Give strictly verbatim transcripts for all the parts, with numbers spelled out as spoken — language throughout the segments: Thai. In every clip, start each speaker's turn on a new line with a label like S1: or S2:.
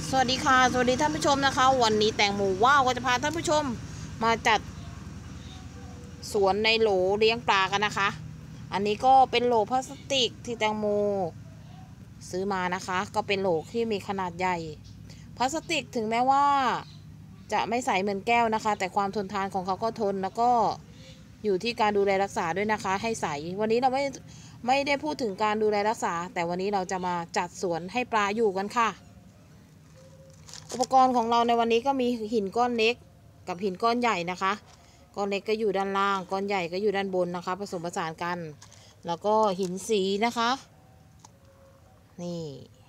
S1: สวัสดีค่ะสวัสดีท่านผู้ชมนะคะวันนี้แตงโมว้าวก็จะพาท่านผู้ชมมาจัดสวนในโหลเลี้ยงปลากันนะคะอันนี้ก็เป็นโหลพลาสติกที่แตงโมซื้อมานะคะก็เป็นโหลที่มีขนาดใหญ่พลาสติกถึงแม้ว่าจะไม่ใสเหมือนแก้วนะคะแต่ความทนทานของเขาก็ทนแล้วก็อยู่ที่การดูแลรักษาด้วยนะคะให้ใสวันนี้เราไม่ไม่ได้พูดถึงการดูแลรักษาแต่วันนี้เราจะมาจัดสวนให้ปลาอยู่กันค่ะอุปกรณ์ของเราในวันนี้ก็มีหินก้อนเล็กกับหินก้อนใหญ่นะคะก้อนเล็กก็อยู่ด้านล่างก้อนใหญ่ก็อยู่ด้านบนนะคะผสมผสานกันแล้วก็หินสีนะคะนี่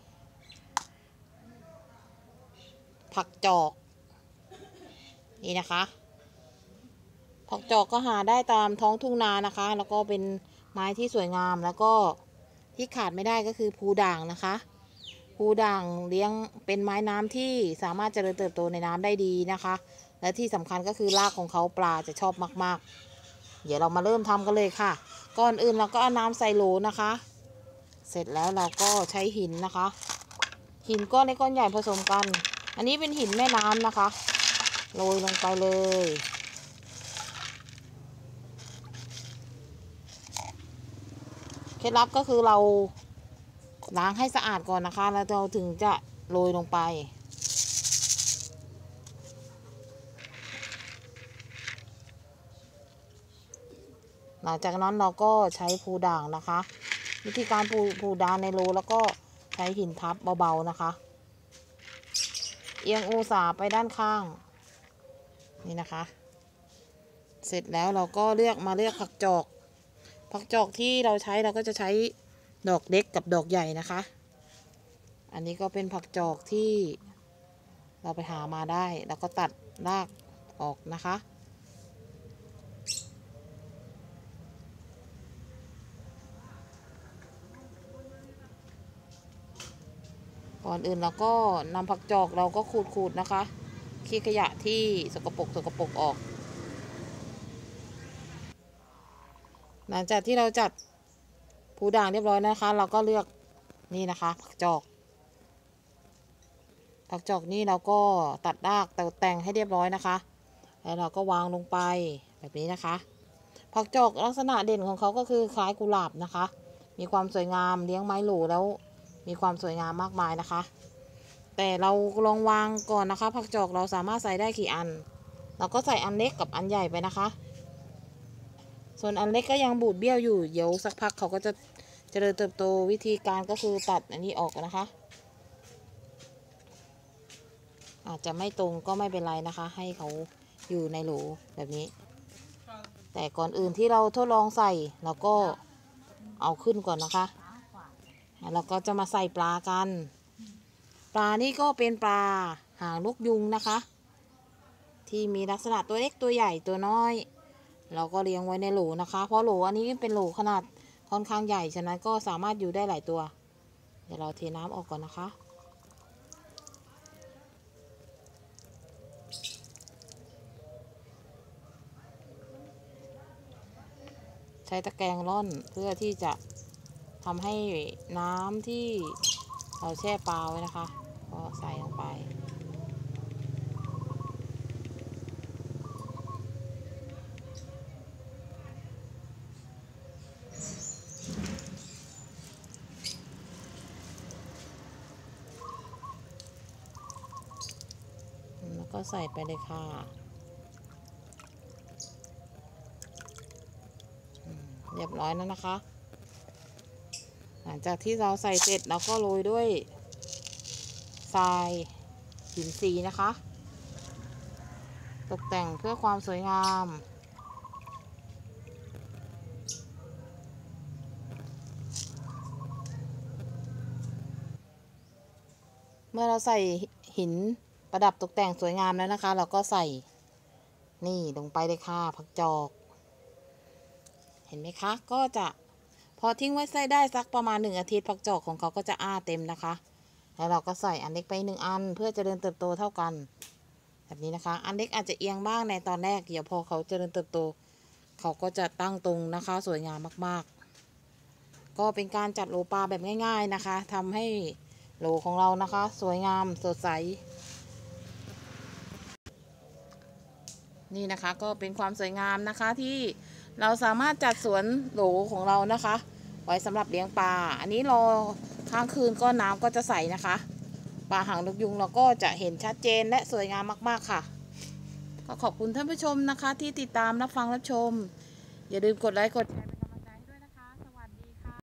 S1: ผักจอกนี่นะคะผักจอกก็หาได้ตามท้องทุ่งนานะคะแล้วก็เป็นไม้ที่สวยงามแล้วก็ที่ขาดไม่ได้ก็คือภูด่างนะคะภูด่างเลี้ยงเป็นไม้น้ำที่สามารถเจริญเติบโตในน้ำได้ดีนะคะและที่สำคัญก็คือรากของเขาปลาจะชอบมากๆเดี๋ยวเรามาเริ่มทำกันเลยค่ะก่อนอื่นเราก็เอาน้ำใส่โหลนะคะเสร็จแล้วเราก็ใช้หินนะคะหินก้อนเล็กก้อนใหญ่ผสมกันอันนี้เป็นหินแม่น้ำนะคะโรยลงไปเลยเคล็ดลับก็คือเราล้างให้สะอาดก่อนนะคะแล้วเราถึงจะโรยลงไปหลังจากนั้นเราก็ใช้ภูด่างนะคะวิธีการปูภูด่างในโรแล้วก็ใช้หินทับเบาๆนะคะเอียงองศาไปด้านข้างนี่นะคะเสร็จแล้วเราก็เลือกมาเลือกผักจอกผักจอกที่เราใช้เราก็จะใช้ดอกเล็กกับดอกใหญ่นะคะอันนี้ก็เป็นผักจอกที่เราไปหามาได้แล้วก็ตัดรากออกนะคะก่อนอื่นเราก็นำผักจอกเราก็ขูดๆนะคะขี้ขยะที่สกปรกสกปรกออกหลังจากที่เราจัดภูด่างเรียบร้อยนะคะเราก็เลือกนี่นะคะผักจอกผักจอกนี่เราก็ตัดรากแต่งให้เรียบร้อยนะคะแล้วเราก็วางลงไปแบบนี้นะคะผักจอกลักษณะเด่นของเขาก็คือคล้ายกุหลาบนะคะมีความสวยงามเลี้ยงไม้หลูแล้วมีความสวยงามมากมายนะคะแต่เราลองวางก่อนนะคะผักจอกเราสามารถใส่ได้กี่อันเราก็ใส่อันเล็กกับอันใหญ่ไปนะคะส่วนอันเล็กก็ยังบูดเบี้ยวอยู่เดี๋ยวสักพักเขาก็จะเจริญเติบโตวิธีการก็คือตัดอันนี้ออกนะคะอาจจะไม่ตรงก็ไม่เป็นไรนะคะให้เขาอยู่ในโหลแบบนี้แต่ก่อนอื่นที่เราทดลองใส่เราก็เอาขึ้นก่อนนะคะแล้วก็จะมาใส่ปลากันปลานี่ก็เป็นปลาหางนกยุงนะคะที่มีลักษณะตัวเล็กตัวใหญ่ตัวน้อยเราก็เลี้ยงไว้ในโหลนะคะเพราะโหลอันนี้เป็นโหลขนาดค่อนข้างใหญ่ฉะนั้นก็สามารถอยู่ได้หลายตัวเดี๋ยวเราเทน้ำออกก่อนนะคะใช้ตะแกรงร่อนเพื่อที่จะทำให้น้ำที่เราแช่ปลาไว้นะคะก็ใส่ลงไปแล้วก็ใส่ไปเลยค่ะเรียบร้อยแล้วนะคะหลังจากที่เราใส่เสร็จเราก็โรยด้วยทรายหินสีนะคะตกแต่งเพื่อความสวยงามเมื่อเราใส่หินประดับตกแต่งสวยงามแล้วนะคะเราก็ใส่นี่ลงไปเลยค่ะผักจอกเห็นไหมคะก็จะพอทิ้งไว้ใส่ได้สักประมาณหนึ่งอาทิตย์ผักจอกของเขาก็จะอ้าเต็มนะคะแล้วเราก็ใส่อันเล็กไปหนึ่งอันเพื่อเจริญเติบโตเท่ากันแบบนี้นะคะอันเล็กอาจจะเอียงบ้างในตอนแรกเดี๋ยวพอเขาเจริญเติบโตเขาก็จะตั้งตรงนะคะสวยงามมากๆก็เป็นการจัดโลปลาแบบง่ายๆนะคะทำให้โหลของเรานะคะ สวยงามสดใสนี่นะคะก็เป็นความสวยงามนะคะที่เราสามารถจัดสวนโหลของเรานะคะ ไว้สำหรับเลี้ยงปลาอันนี้รอค้างคืนก็น้ำก็จะใสนะคะปลาหางนกยุงเราก็จะเห็นชัดเจนและสวยงามมากๆค่ะก็ขอบคุณท่านผู้ชมนะคะที่ติดตามรับฟังรับชมอย่าลืมกดไลค์กดแชร์